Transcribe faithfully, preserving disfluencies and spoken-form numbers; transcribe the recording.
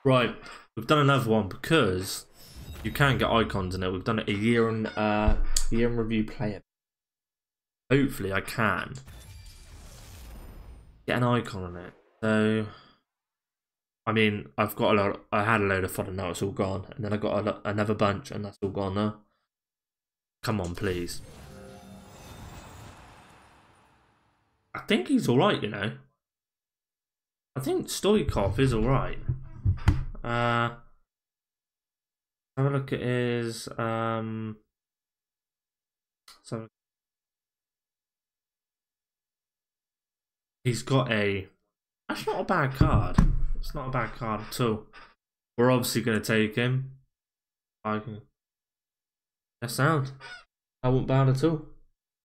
Right, we've done another one because you can get icons in it. We've done it a year in uh year in review player. Hopefully I can get an icon on it. So I mean, I've got a lot. I had a load of fun and now it's all gone. And then I got a, another bunch and that's all gone now. Come on, please. I think he's all right, you know. I think Stoikov is all right. Uh, have a look at his um. So he's got a. That's not a bad card. It's not a bad card at all. We're obviously going to take him. I can. That sound. I won't bad at all.